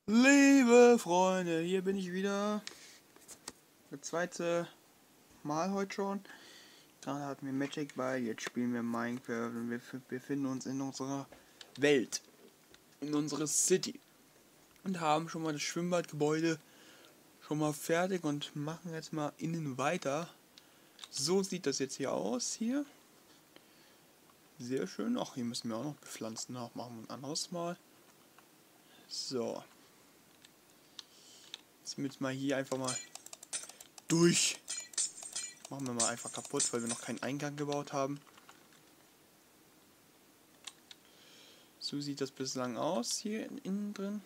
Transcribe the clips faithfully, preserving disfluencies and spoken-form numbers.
Liebe Freunde, hier bin ich wieder. Das zweite Mal heute schon. Gerade hatten wir Magic Ball, jetzt spielen wir Minecraft und wir befinden uns in unserer Welt. In unserer City. Und haben schon mal das Schwimmbadgebäude schon mal fertig und machen jetzt mal innen weiter. So sieht das jetzt hier aus, hier. Sehr schön. Ach, hier müssen wir auch noch bepflanzen. Ach, machen wir ein anderes Mal. So. Jetzt müssen wir hier einfach mal durch. Machen wir mal einfach kaputt, weil wir noch keinen Eingang gebaut haben. So sieht das bislang aus hier innen drin.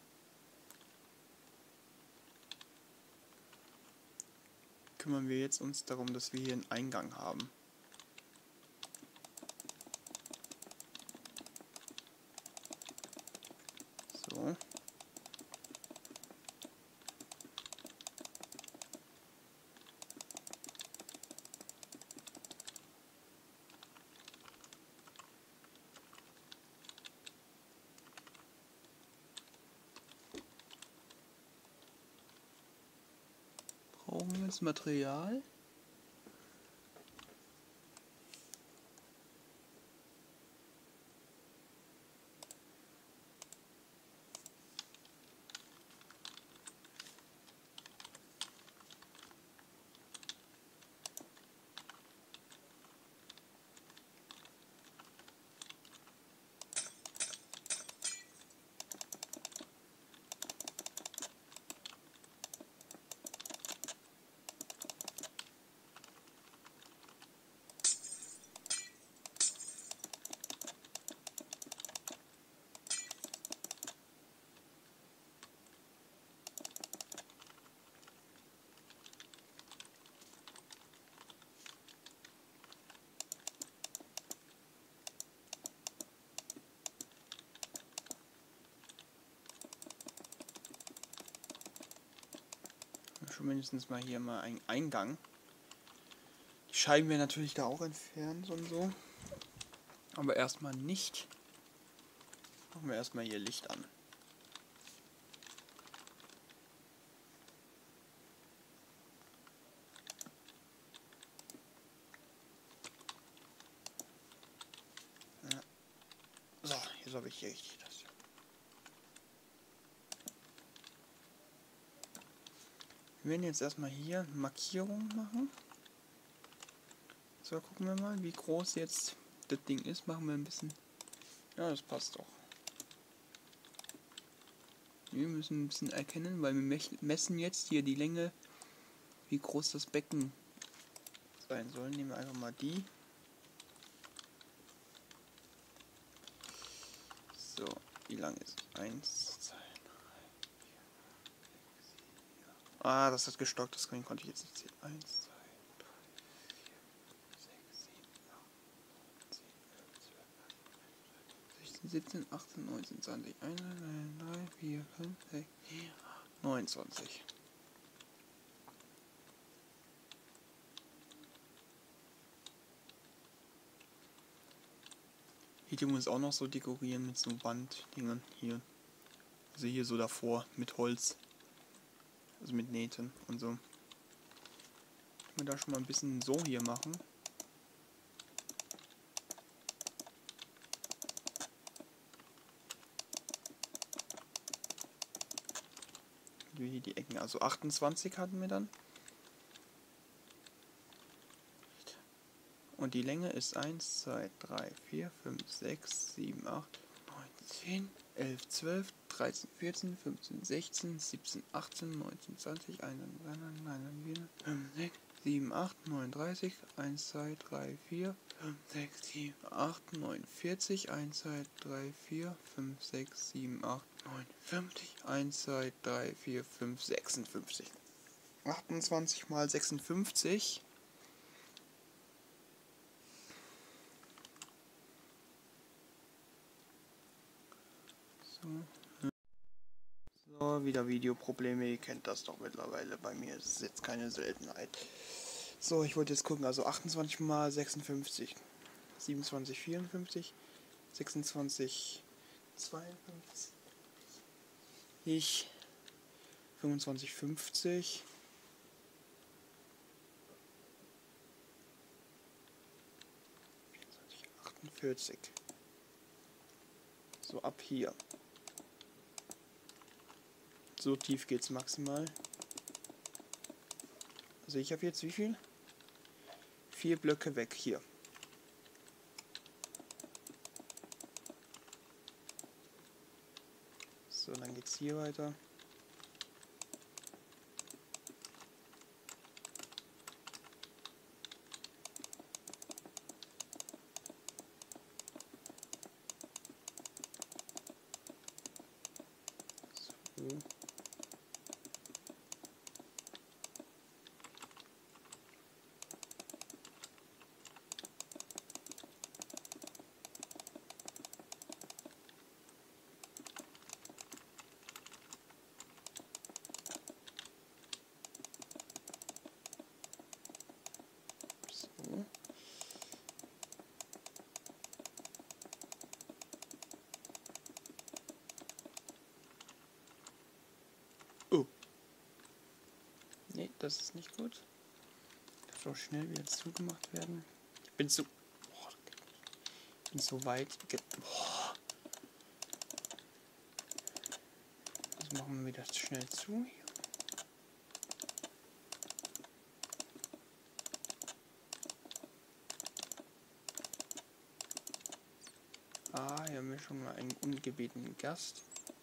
Kümmern wir jetzt uns darum, dass wir hier einen Eingang haben. So. Brauchen wir jetzt Material? Schon mindestens mal hier mal einen Eingang. Die Scheiben werden natürlich da auch entfernt und so. Aber erstmal nicht. Machen wir erstmal hier Licht an. Ja. So, jetzt habe ich hier richtig das. Wir werden jetzt erstmal hier eine Markierung machen. So, gucken wir mal, wie groß jetzt das Ding ist. Machen wir ein bisschen. Ja, das passt doch. Wir müssen ein bisschen erkennen, weil wir messen jetzt hier die Länge, wie groß das Becken sein soll. Nehmen wir einfach mal die. So, wie lang ist es? eins, zwei, drei, vier, sechs, sieben. Ah, das hat gestockt, das konnte ich jetzt nicht sehen. eins, zwei, drei, vier, sechs, sieben, acht, zehn, elf, zwölf, sechzehn, siebzehn, achtzehn, neunzehn, zwanzig, einundzwanzig, drei, vier, fünf, sechs, sieben, acht, neunundzwanzig. Hier tun wir es auch noch so dekorieren mit so Banddingern hier. Also hier so davor mit Holz. Also mit Nähten und so. Können wir da schon mal ein bisschen so hier machen. Wie hier die Ecken. Also achtundzwanzig hatten wir dann. Und die Länge ist eins, zwei, drei, vier, fünf, sechs, sieben, acht, neun, zehn, elf, zwölf, dreizehn, vierzehn, fünfzehn, sechzehn, siebzehn, achtzehn, neunzehn, zwanzig, einundzwanzig, fünf, sechs, sieben, acht, neununddreißig, eins, zwei, drei, vier, fünf, sechs, sieben, acht, neun, vierzig, eins, zwei, drei, vier, fünf, sechs, sieben, acht, neun, fünfzig, eins, zwei, drei, vier, fünf, sechsundfünfzig. achtundzwanzig mal sechsundfünfzig. So, wieder Videoprobleme, ihr kennt das doch mittlerweile, bei mir ist es jetzt keine Seltenheit. So, ich wollte jetzt gucken, also achtundzwanzig mal sechsundfünfzig, siebenundzwanzig, vierundfünfzig, sechsundzwanzig, zweiundfünfzig, Ich fünfundzwanzig fünfzig. vierundzwanzig achtundvierzig. So ab hier. So tief geht's maximal. Also ich habe jetzt wie viel? Vier Blöcke weg hier. So, dann geht's hier weiter. So. So. Oh. Nee, das ist nicht gut. Das soll schnell wieder zugemacht werden. Ich bin so... Boah, ich bin so weit... Boah. Das machen wir wieder schnell zu hier. Ah, hier haben wir schon mal einen ungebetenen Gast.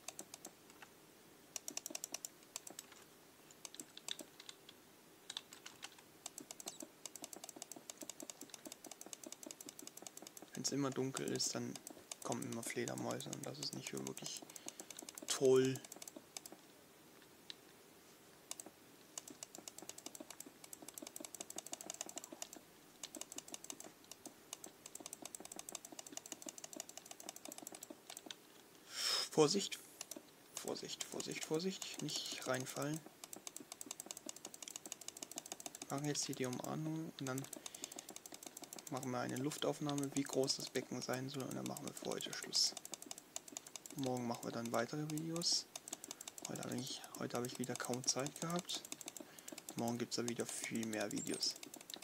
Wenn es immer dunkel ist, dann kommen immer Fledermäuse und das ist nicht wirklich toll. Vorsicht, Vorsicht, Vorsicht, Vorsicht, nicht reinfallen. Wir machen jetzt hier die Umarmung und dann machen wir eine Luftaufnahme, wie groß das Becken sein soll, und dann machen wir für heute Schluss. Morgen machen wir dann weitere Videos. Heute habe ich, heute habe ich wieder kaum Zeit gehabt. Morgen gibt es da wieder viel mehr Videos.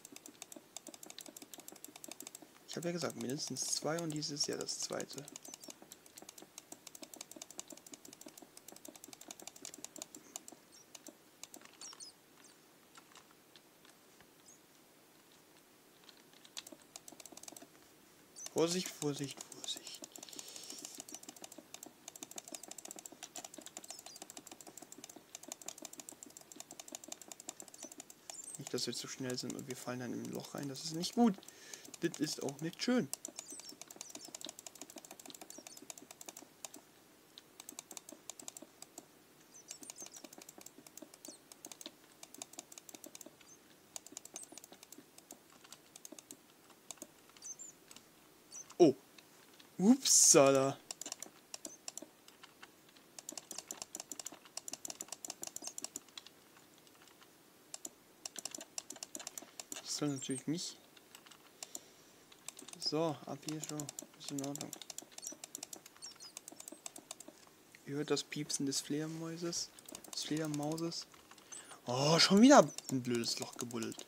Ich habe ja gesagt, mindestens zwei und dieses Jahr das zweite. Vorsicht, Vorsicht, Vorsicht. Nicht, dass wir zu schnell sind und wir fallen dann im Loch rein. Das ist nicht gut. Das ist auch nicht schön. Oh. Upsala. Das soll natürlich nicht. So, ab hier schon. Ist in Ordnung. Ihr hört das Piepsen des Fledermäuses. Des Fledermauses. Oh, schon wieder ein blödes Loch gebuddelt.